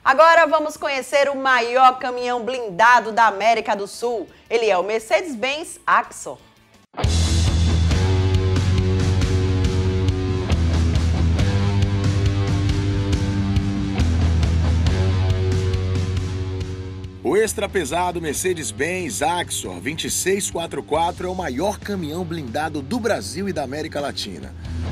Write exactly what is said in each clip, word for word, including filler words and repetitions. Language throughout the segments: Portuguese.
Agora vamos conhecer o maior caminhão blindado da América do Sul. Ele é o Mercedes-Benz Axor. O extra pesado Mercedes-Benz Axor vinte e seis quarenta e quatro é o maior caminhão blindado do Brasil e da América Latina.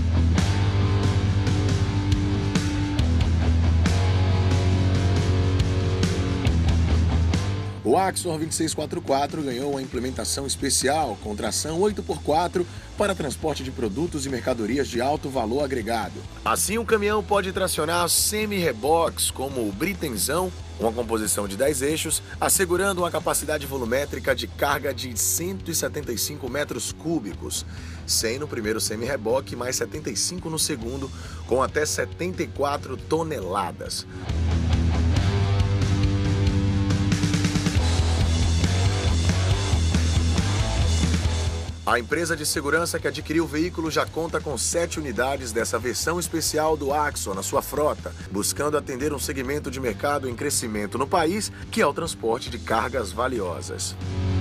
O Axor vinte e seis quarenta e quatro ganhou uma implementação especial com tração oito por quatro para transporte de produtos e mercadorias de alto valor agregado. Assim, o caminhão pode tracionar semi-reboques como o Britenzão, uma composição de dez eixos, assegurando uma capacidade volumétrica de carga de cento e setenta e cinco metros cúbicos, cem no primeiro semi-reboque mais setenta e cinco no segundo, com até setenta e quatro toneladas. A empresa de segurança que adquiriu o veículo já conta com sete unidades dessa versão especial do Axor na sua frota, buscando atender um segmento de mercado em crescimento no país, que é o transporte de cargas valiosas.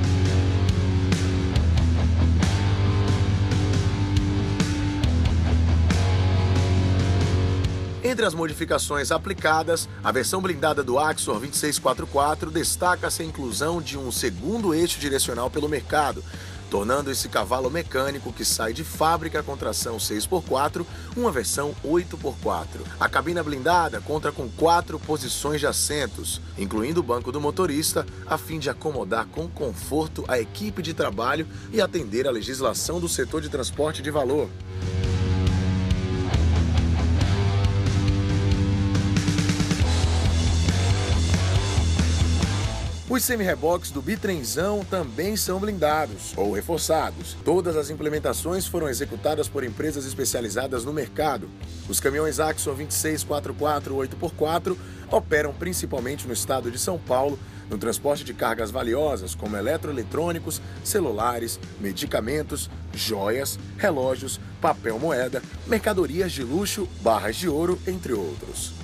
Entre as modificações aplicadas, a versão blindada do Axor vinte e seis quarenta e quatro destaca-se a inclusão de um segundo eixo direcional pelo mercado, tornando esse cavalo mecânico que sai de fábrica com tração seis por quatro uma versão oito por quatro. A cabina blindada conta com quatro posições de assentos, incluindo o banco do motorista, a fim de acomodar com conforto a equipe de trabalho e atender à legislação do setor de transporte de valor. Os semi-reboques do Bitrenzão também são blindados ou reforçados. Todas as implementações foram executadas por empresas especializadas no mercado. Os caminhões Axor vinte e seis quarenta e quatro oito por quatro operam principalmente no estado de São Paulo, no transporte de cargas valiosas como eletroeletrônicos, celulares, medicamentos, joias, relógios, papel moeda, mercadorias de luxo, barras de ouro, entre outros.